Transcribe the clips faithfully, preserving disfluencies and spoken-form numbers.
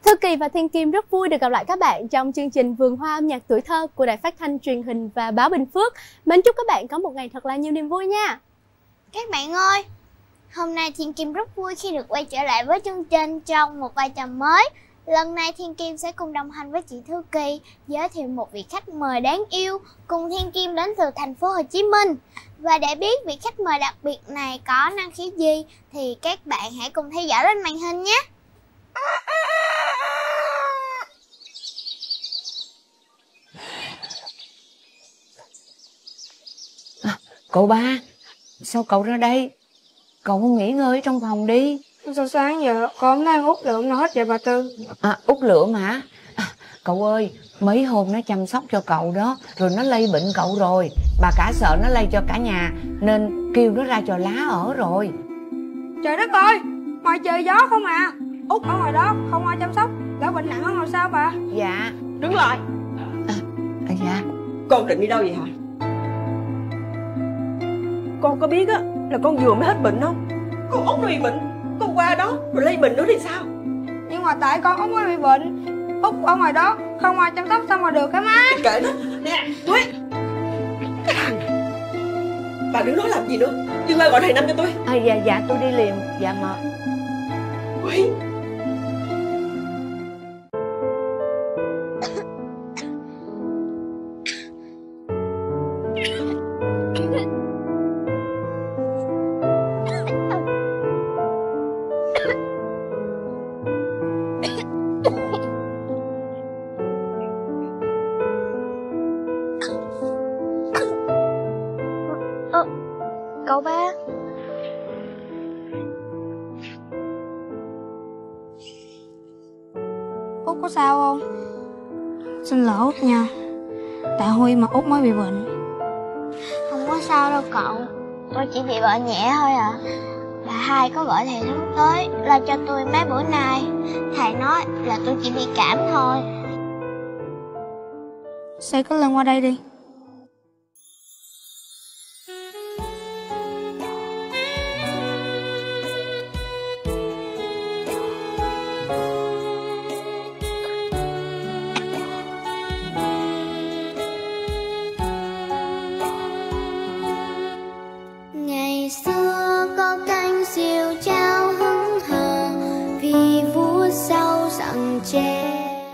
Thư Kỳ và Thiên Kim rất vui được gặp lại các bạn trong chương trình Vườn Hoa Âm Nhạc Tuổi Thơ của Đài Phát thanh Truyền hình và Báo Bình Phước. Mến chúc các bạn có một ngày thật là nhiều niềm vui nha. Các bạn ơi, hôm nay Thiên Kim rất vui khi được quay trở lại với chương trình trong một vai trò mới. Lần này Thiên Kim sẽ cùng đồng hành với chị Thư Kỳ giới thiệu một vị khách mời đáng yêu cùng Thiên Kim đến từ thành phố Hồ Chí Minh. Và để biết vị khách mời đặc biệt này có năng khiếu gì thì các bạn hãy cùng theo dõi lên màn hình nhé. À, cậu ba, sao cậu ra đây? Cậu không nghỉ ngơi trong phòng đi. Sao sáng giờ con không đang út lượm nó hết vậy bà Tư? À, út lượm hả? À, cậu ơi, mấy hôm nó chăm sóc cho cậu đó, rồi nó lây bệnh cậu rồi. Bà cả sợ nó lây cho cả nhà nên kêu nó ra trò lá ở rồi. Trời đất ơi, ngoài trời gió không à. Út ở ngoài đó không ai chăm sóc, lỡ bệnh nặng hơn rồi sao bà? Dạ. Đứng lại. À, à, dạ. Con định đi đâu vậy hả? Con có biết á là con vừa mới hết bệnh không? Con Út nó bị bệnh, con qua đó rồi lây bệnh nữa thì sao? Nhưng mà tại con Út mới bị bệnh, Út ở ngoài đó không ai chăm sóc sao mà được hả má? Kệ nó. Nè, Thúy, cái thằng này, bà đứng đó làm gì nữa? Đi qua gọi thầy Năm cho tôi. À, dạ dạ tôi đi liền. Dạ mà Thúy. Ờ, cậu ba. Út có sao không? Xin lỗi Út nha, tại Huy mà Út mới bị bệnh. Không có sao đâu cậu, tôi chỉ bị bệnh nhẹ thôi à. Bà hai có gọi thầy Thắng tới lo cho tôi mấy bữa nay. Thầy nói là tôi chỉ bị cảm thôi. Xe cứ lên qua đây đi. Ngày xưa có cánh diều trao hững hờ vì vua sau rằng tre.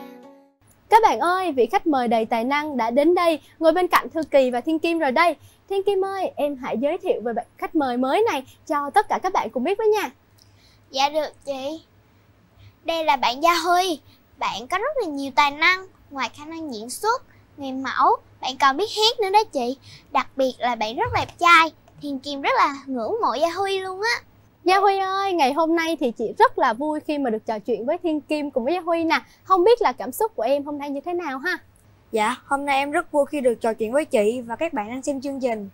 Các bạn ơi, vị khách mời đầy tài năng đã đến đây, ngồi bên cạnh Thư Kỳ và Thiên Kim rồi đây. Thiên Kim ơi, em hãy giới thiệu về bạn khách mời mới này cho tất cả các bạn cùng biết với nha. Dạ được chị. Đây là bạn Gia Huy. Bạn có rất là nhiều tài năng. Ngoài khả năng diễn xuất, người mẫu, bạn còn biết hát nữa đó chị. Đặc biệt là bạn rất đẹp trai. Thiên Kim rất là ngưỡng mộ Gia Huy luôn á. Gia Huy ơi, ngày hôm nay thì chị rất là vui khi mà được trò chuyện với Thiên Kim cùng với Gia Huy nè. Không biết là cảm xúc của em hôm nay như thế nào ha? Dạ, hôm nay em rất vui khi được trò chuyện với chị và các bạn đang xem chương trình.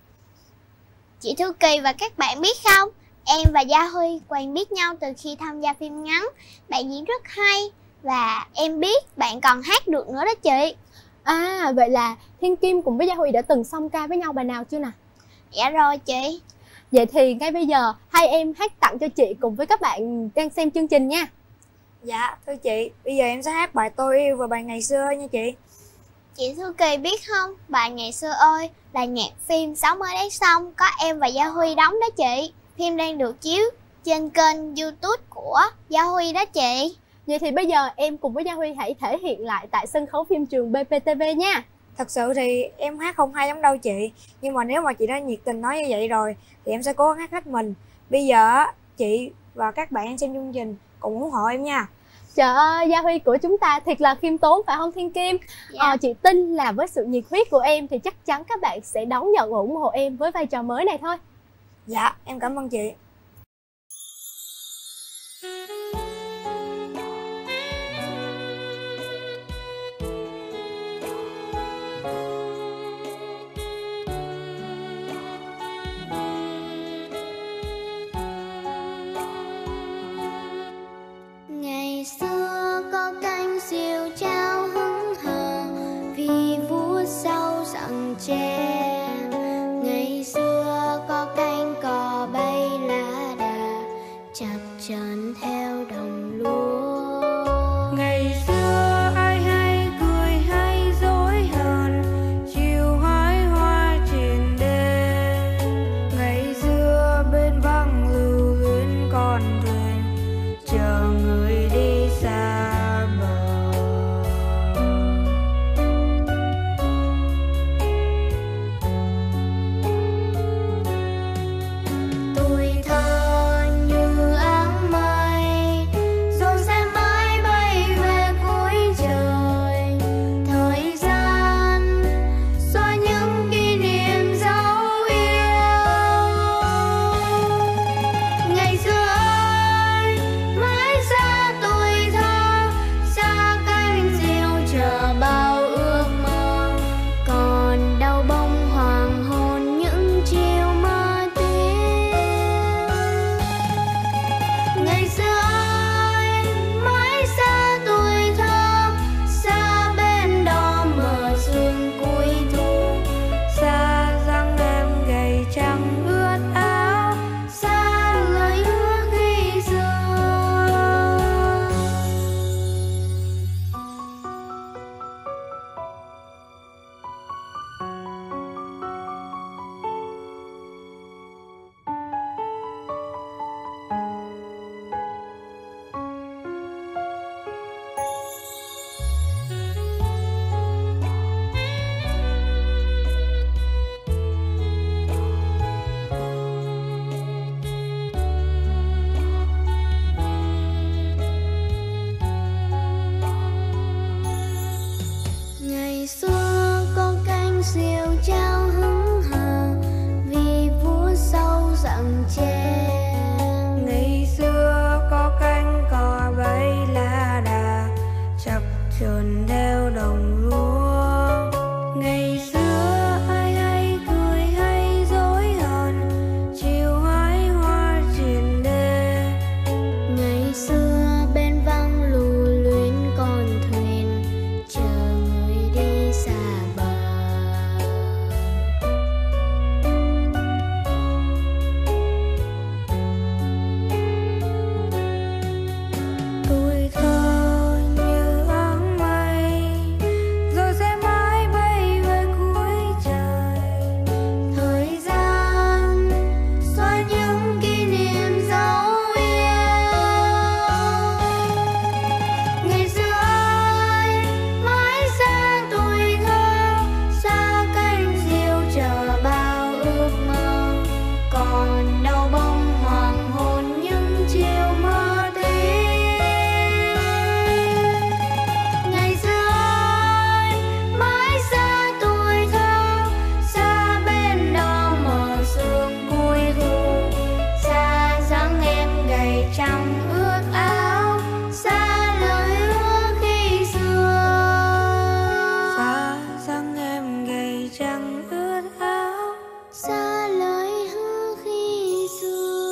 Chị Thư Kỳ và các bạn biết không, em và Gia Huy quen biết nhau từ khi tham gia phim ngắn. Bạn diễn rất hay và em biết bạn còn hát được nữa đó chị. À, vậy là Thiên Kim cùng với Gia Huy đã từng song ca với nhau bài nào chưa nè? Dạ rồi chị. Vậy thì ngay bây giờ hai em hát tặng cho chị cùng với các bạn đang xem chương trình nha. Dạ, thưa chị, bây giờ em sẽ hát bài Tôi Yêu và bài Ngày Xưa nha chị. Chị Thư Kỳ biết không, bài Ngày Xưa ơi là nhạc phim Sáu Mới Đấy Xong, có em và Gia Huy đóng đó chị. Phim đang được chiếu trên kênh YouTube của Gia Huy đó chị. Vậy thì bây giờ em cùng với Gia Huy hãy thể hiện lại tại sân khấu phim trường bê pê tê vê nha. Thật sự thì em hát không hay lắm đâu chị, nhưng mà nếu mà chị đã nhiệt tình nói như vậy rồi thì em sẽ cố gắng hát hết mình. Bây giờ chị và các bạn xem chương trình cùng ủng hộ em nha. Trời ơi, Gia Huy của chúng ta thiệt là khiêm tốn phải không Thiên Kim? Dạ. Ờ, chị tin là với sự nhiệt huyết của em thì chắc chắn các bạn sẽ đón nhận và ủng hộ em với vai trò mới này thôi. Dạ, em cảm ơn chị. Ngày xưa có cánh diều trao hững hờ vì vua sau rằng tre. Ngày xưa có cánh cò bay là trườn theo đồng lúa. Ngày xưa ai hay cười hay dối hờn, chiều hái hoa triền đê. Ngày xưa bên văng lù luyến con thuyền, chờ người đi xa bờ. Tuổi thơ như áng mây, rồi sẽ mãi bay về cuối trời. Thời gian xóa những kỷ niệm dấu yêu. Ngày xưa ai mãi xa tuổi thơ, xa cánh diều chờ bao ước mơ. Còn đâu bóng hoàng hôn những chiều mơ tím. Ngày xưa ai mãi xa tuổi thơ, xa bên đó mờ sương cuối thu. Xa dáng em gầy trong ướt áo, xa lời hứa khi xưa. Xa dáng em gầy trắng ướt áo. Xa lời hứa khi xưa.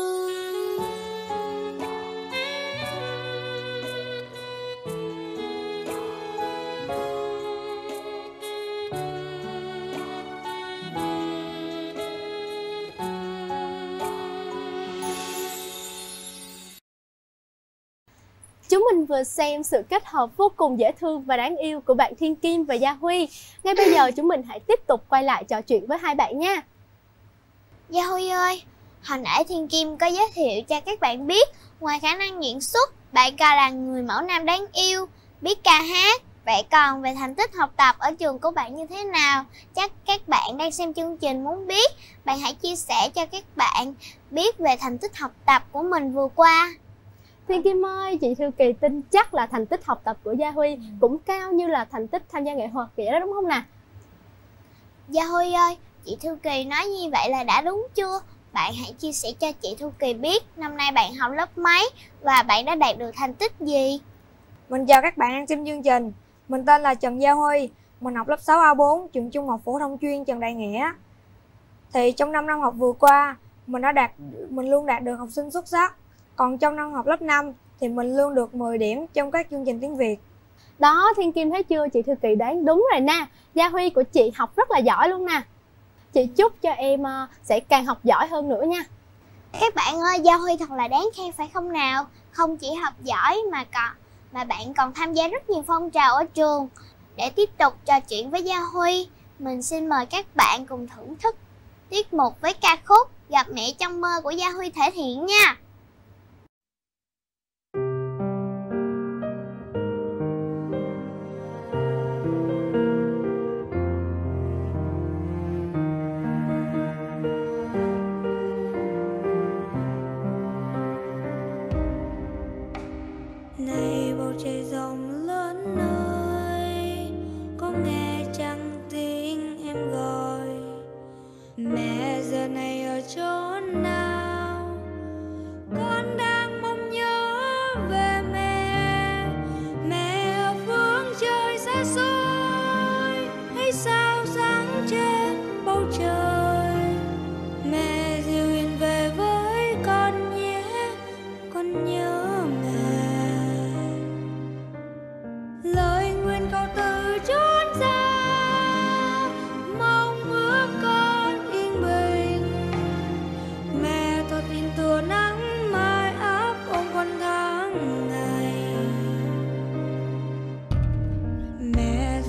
Chúng mình vừa xem sự kết hợp vô cùng dễ thương và đáng yêu của bạn Thiên Kim và Gia Huy. Ngay bây giờ chúng mình hãy tiếp tục quay lại trò chuyện với hai bạn nha. Gia Huy ơi, hồi nãy Thiên Kim có giới thiệu cho các bạn biết, ngoài khả năng diễn xuất, bạn còn là người mẫu nam đáng yêu, biết ca hát. Vậy còn về thành tích học tập ở trường của bạn như thế nào? Chắc các bạn đang xem chương trình muốn biết. Bạn hãy chia sẻ cho các bạn biết về thành tích học tập của mình vừa qua. Thiên Kim ơi, chị Thư Kỳ tin chắc là thành tích học tập của Gia Huy cũng cao như là thành tích tham gia nghệ thuật vậy đó đúng không nè? Gia Huy ơi, chị Thư Kỳ nói như vậy là đã đúng chưa? Bạn hãy chia sẻ cho chị Thư Kỳ biết năm nay bạn học lớp mấy và bạn đã đạt được thành tích gì? Mình chào các bạn đang xem chương trình. Mình tên là Trần Gia Huy. Mình học lớp sáu A bốn, trường Trung học phổ thông chuyên Trần Đại Nghĩa. Thì trong năm năm học vừa qua, mình đã đạt mình luôn đạt được học sinh xuất sắc. Còn trong năm học lớp năm thì mình luôn được mười điểm trong các chương trình tiếng Việt. Đó, Thiên Kim thấy chưa, chị Thư Kỳ đoán đúng rồi nè. Gia Huy của chị học rất là giỏi luôn nè. Chị chúc cho em uh, sẽ càng học giỏi hơn nữa nha. Các bạn ơi, Gia Huy thật là đáng khen phải không nào? Không chỉ học giỏi mà còn mà bạn còn tham gia rất nhiều phong trào ở trường. Để tiếp tục trò chuyện với Gia Huy, mình xin mời các bạn cùng thưởng thức tiết mục với ca khúc Gặp Mẹ Trong Mơ của Gia Huy thể hiện nha. Này bầu trời rộng lớn ơi, có nghe chăng tiếng em gọi? Mẹ giờ này ở chỗ nào? Con đang mong nhớ về mẹ. Mẹ ở phương trời xa xôi, hay sao sáng trên bầu trời. Mẹ dịu hiền về với con nhé, con nhớ mẹ. Lời nguyện cầu từ chốn xa, mong ước con yên bình. Mẹ thật in tựa nắng mai áp ôm con tháng ngày. Mẹ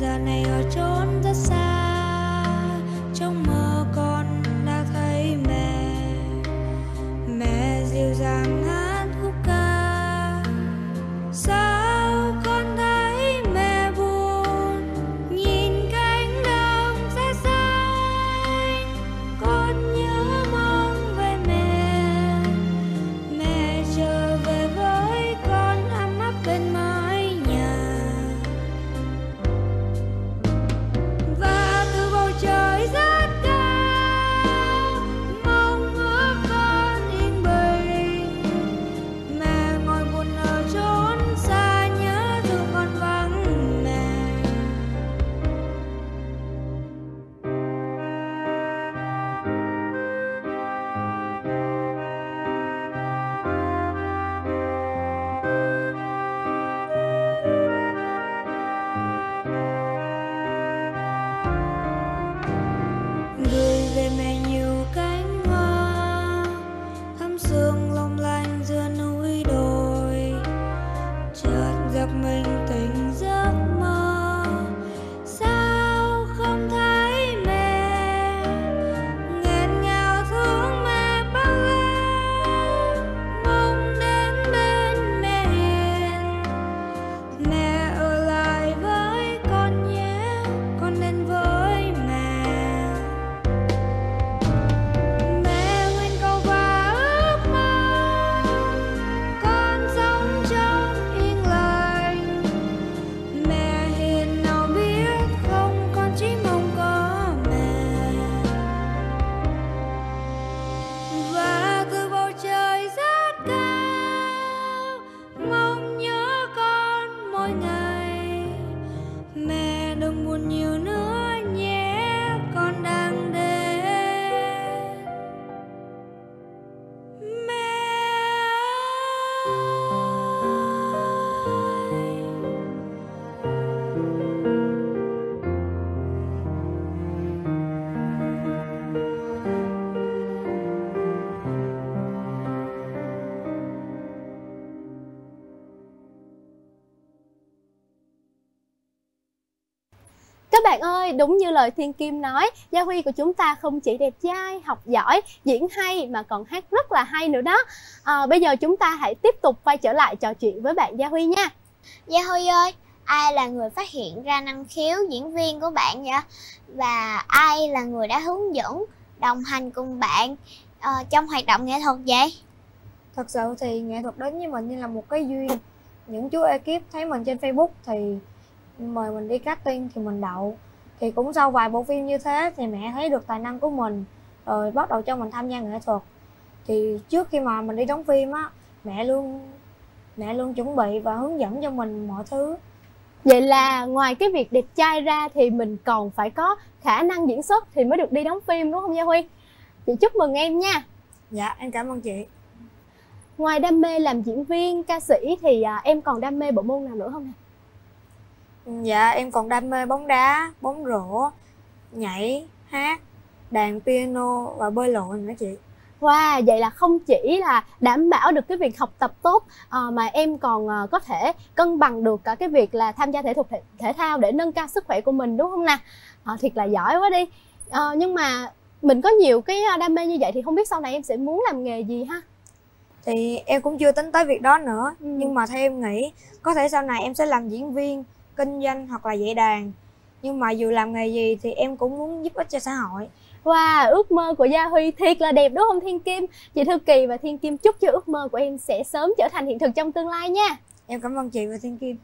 Các bạn ơi, đúng như lời Thiên Kim nói, Gia Huy của chúng ta không chỉ đẹp trai, học giỏi, diễn hay mà còn hát rất là hay nữa đó. À, bây giờ chúng ta hãy tiếp tục quay trở lại trò chuyện với bạn Gia Huy nha. Gia Huy ơi, ai là người phát hiện ra năng khiếu diễn viên của bạn vậy? Và ai là người đã hướng dẫn, đồng hành cùng bạn uh, trong hoạt động nghệ thuật vậy? Thật sự thì nghệ thuật đến với mình như là một cái duyên. Những chú ekip thấy mình trên Facebook thì mời mình đi casting thì mình đậu. Thì cũng sau vài bộ phim như thế thì mẹ thấy được tài năng của mình, rồi bắt đầu cho mình tham gia nghệ thuật. Thì trước khi mà mình đi đóng phim á, mẹ luôn mẹ luôn chuẩn bị và hướng dẫn cho mình mọi thứ. Vậy là ngoài cái việc đẹp trai ra thì mình còn phải có khả năng diễn xuất thì mới được đi đóng phim, đúng không Gia Huy? Chị chúc mừng em nha. Dạ, em cảm ơn chị. Ngoài đam mê làm diễn viên, ca sĩ thì à, em còn đam mê bộ môn nào nữa không nè? Dạ, em còn đam mê bóng đá, bóng rổ, nhảy, hát, đàn piano và bơi lội nữa chị. Wow, vậy là không chỉ là đảm bảo được cái việc học tập tốt à, mà em còn à, có thể cân bằng được cả cái việc là tham gia thể dục thể, thể thao để nâng cao sức khỏe của mình, đúng không nè? À, thiệt là giỏi quá đi. À, nhưng mà mình có nhiều cái đam mê như vậy thì không biết sau này em sẽ muốn làm nghề gì ha? Thì em cũng chưa tính tới việc đó nữa. Ừ. Nhưng mà theo em nghĩ có thể sau này em sẽ làm diễn viên, kinh doanh hoặc là dạy đàn. Nhưng mà dù làm nghề gì thì em cũng muốn giúp ích cho xã hội. Wow, ước mơ của Gia Huy thiệt là đẹp đúng không Thiên Kim? Chị Thư Kỳ và Thiên Kim chúc cho ước mơ của em sẽ sớm trở thành hiện thực trong tương lai nha. Em cảm ơn chị và Thiên Kim.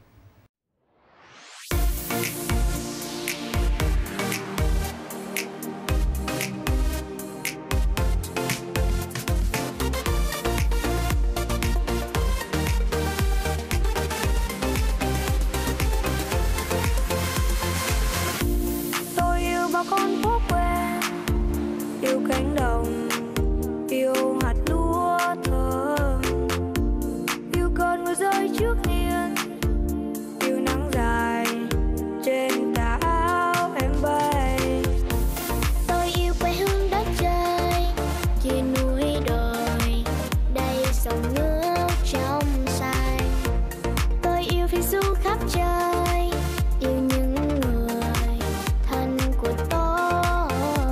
Tôi yêu bao con phố quen, yêu cánh đồng, yêu hạt lúa thơm, yêu cơn mưa rơi trước hiên, yêu nắng dài trên tà áo em bay. Tôi yêu quê hương đất trời, kia núi đồi, đây sông nước trong xanh. Tôi yêu phiêu du khắp trời, yêu những người thân của tôi.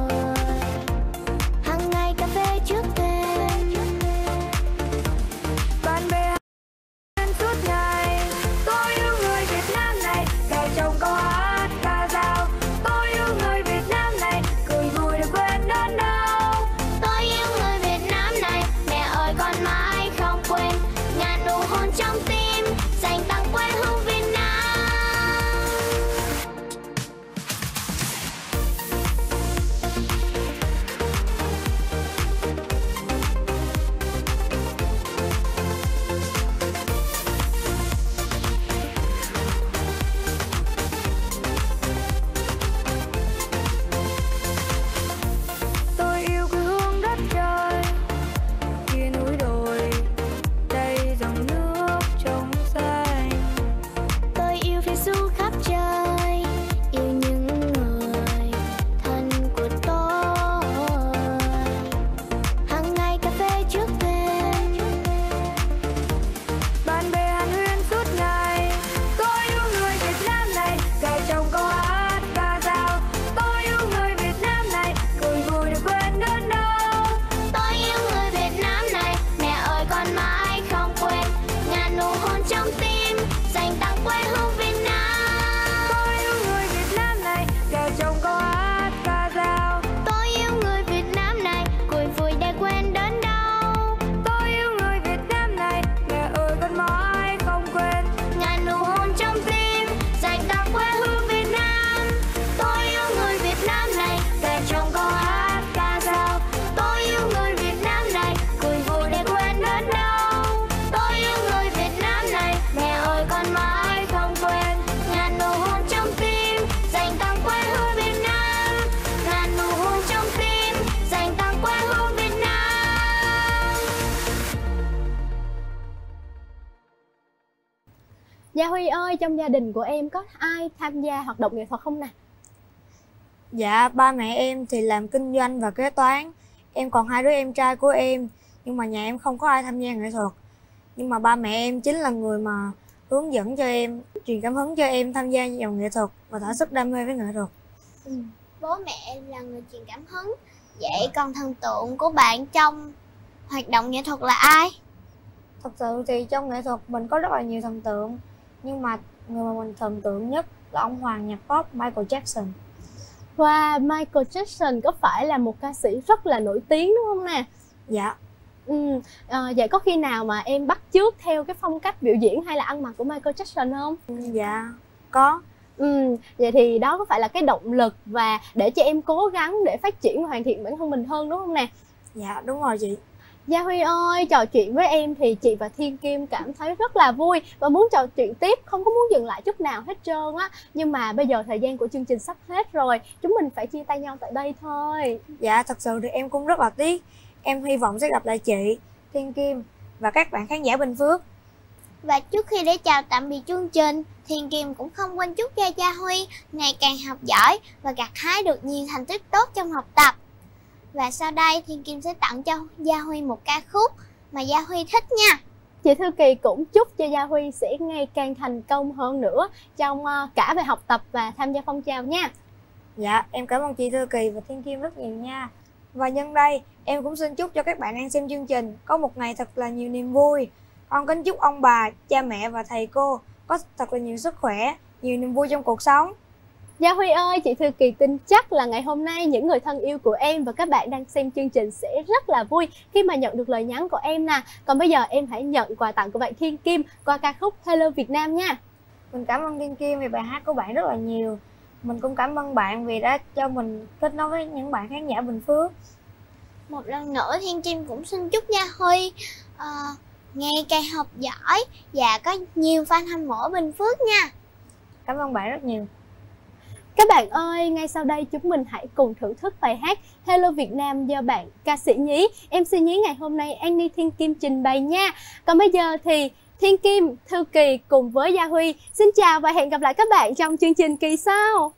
Hàng ngày cà phê trước thềm, Bạn bè ăn suốt ngày. Tôi yêu người Việt Nam này, cài trong câu hát ca dao. Tôi yêu người Việt Nam này, cười vui được quên đớn đau. tôi yêu người Việt Nam này, mẹ ơi con mãi không quên. Ngàn nụ hôn trong tim, dành tặng quê hương Việt Nam. Tôi yêu quê hương đất trời, kia núi đồi, đây dòng nước trong xanh. Tôi yêu phiêu du khắp trời, yêu những người thân của tôi. Hàng ngày cà phê trước thềm, Bạn bè hàn huyên suốt ngày. Tôi yêu người Việt Nam này, cài trong câu hát ca dao. Tôi yêu người Việt Nam này, cười vui được quên đớn đau. tôi yêu người Việt Nam này, mẹ ơi con mãi không quên. Ngàn nụ hôn trong tim, dành tặng quê hương Việt Nam. Tôi yêu người Việt Nam này, cài trong câu hát ca dao. Tôi yêu người Việt Nam này, cười vui để quên đớn đau. Tôi yêu người Việt Nam này, mẹ ơi con mãi không quên. Ngàn nụ hôn trong tim, dành tặng quê hương Việt Nam. Tôi yêu người Việt Nam này, kể trong câu hát ca dao. Tôi yêu người Việt Nam này, cười vui để quên đớn đau. Tôi yêu người Việt Nam này, mẹ ơi con mãi không quên. Ngàn nụ hôn trong tim, dành tặng quê hương Việt Nam. Ngàn nụ hôn trong tim, dành tặng quê hương Việt Nam. Gia Huy ơi, trong gia đình của em có ai tham gia hoạt động nghệ thuật không nè? Dạ, ba mẹ em thì làm kinh doanh và kế toán. Em còn hai đứa em trai của em, nhưng mà nhà em không có ai tham gia nghệ thuật. Nhưng mà ba mẹ em chính là người mà hướng dẫn cho em, truyền cảm hứng cho em tham gia vào nghệ thuật và thỏa sức đam mê với nghệ thuật. Ừ. Bố mẹ là người truyền cảm hứng. Vậy còn thần tượng của bạn trong hoạt động nghệ thuật là ai? Thật sự thì trong nghệ thuật mình có rất là nhiều thần tượng, nhưng mà người mà mình thần tượng nhất là ông hoàng nhạc pop Michael Jackson. Wow, Michael Jackson có phải là một ca sĩ rất là nổi tiếng đúng không nè? Dạ. Ừ, à, vậy có khi nào mà em bắt chước theo cái phong cách biểu diễn hay là ăn mặc của Michael Jackson không? Dạ, có. Ừ, vậy thì đó có phải là cái động lực và để cho em cố gắng để phát triển và hoàn thiện bản thân mình hơn đúng không nè? Dạ, đúng rồi chị. Gia Huy ơi, trò chuyện với em thì chị và Thiên Kim cảm thấy rất là vui và muốn trò chuyện tiếp, không có muốn dừng lại chút nào hết trơn á. Nhưng mà bây giờ thời gian của chương trình sắp hết rồi, chúng mình phải chia tay nhau tại đây thôi. Dạ, thật sự thì em cũng rất là tiếc. Em hy vọng sẽ gặp lại chị, Thiên Kim và các bạn khán giả Bình Phước. Và trước khi để chào tạm biệt chương trình, Thiên Kim cũng không quên chúc cho Gia Huy ngày càng học giỏi và gặt hái được nhiều thành tích tốt trong học tập. Và sau đây Thiên Kim sẽ tặng cho Gia Huy một ca khúc mà Gia Huy thích nha. Chị Thư Kỳ cũng chúc cho Gia Huy sẽ ngày càng thành công hơn nữa trong uh, cả về học tập và tham gia phong trào nha. Dạ, em cảm ơn chị Thư Kỳ và Thiên Kim rất nhiều nha. Và nhân đây, em cũng xin chúc cho các bạn đang xem chương trình có một ngày thật là nhiều niềm vui. Con kính chúc ông bà, cha mẹ và thầy cô có thật là nhiều sức khỏe, nhiều niềm vui trong cuộc sống. Gia Huy ơi, chị Thư Kỳ tin chắc là ngày hôm nay những người thân yêu của em và các bạn đang xem chương trình sẽ rất là vui khi mà nhận được lời nhắn của em nè. Còn bây giờ em hãy nhận quà tặng của bạn Thiên Kim qua ca khúc Hello Việt Nam nha. Mình cảm ơn Thiên Kim vì bài hát của bạn rất là nhiều. Mình cũng cảm ơn bạn vì đã cho mình kết nối với những bạn khán giả Bình Phước. Một lần nữa Thiên Kim cũng xin chúc Gia Huy uh, ngày càng học giỏi và có nhiều fan hâm mộ Bình Phước nha. Cảm ơn bạn rất nhiều. Các bạn ơi, ngay sau đây chúng mình hãy cùng thưởng thức bài hát Hello Việt Nam do bạn ca sĩ Nhí, em xê Nhí ngày hôm nay Annie Thiên Kim trình bày nha. Còn bây giờ thì Thiên Kim, Thư Kỳ cùng với Gia Huy xin chào và hẹn gặp lại các bạn trong chương trình kỳ sau.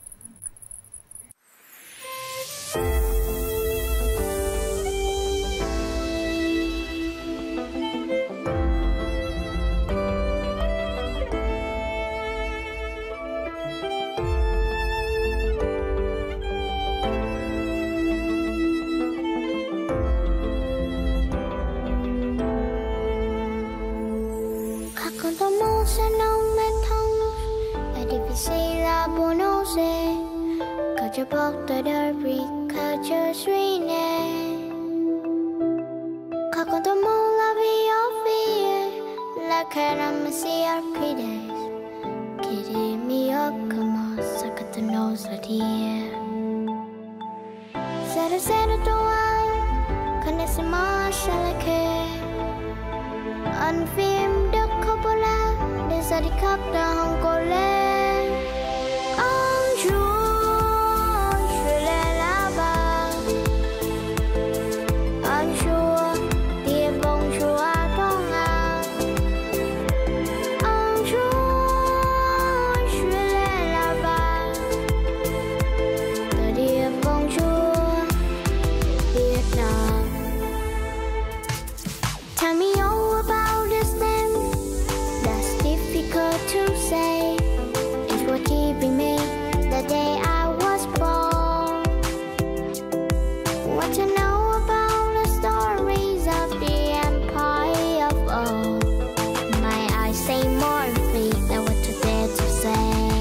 Con tò mò sẽ nông mê thông ở đi vì si là bố nô dê có cho bốc tới đời vì khá chờ suy nè có con tò mò là vì ốc vì là khá nằm mà si áp khi đề kỳ đi mi ốc cơ mò sa cả tà nô sa thìa sa đô sa đô tô ai khá nè sa mò sa là khê ăn phim đất Coppola để ra đi khắp ta Hồng Cô lên ông chúa chúa lên lá bà ông chúa tìm bông chúa trong ngang ông chúa chúa lên lá bà từ điểm bông chúa Việt Nam. Tell me all about this thing that's difficult to say. It's what keeping me the day I was born. What to know about the stories of the empire of old? My eyes say more free than what to dare to say.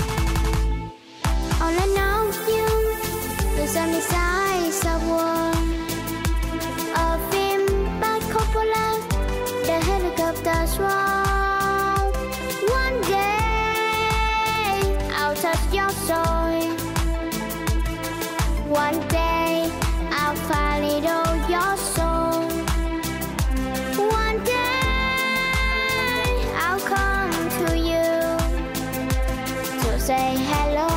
All I know is you, there's only size of war. A film by Coppola, the helicopters roll. One day I'll touch your soul. One day I'll finally know your soul. One day I'll come to you to say hello.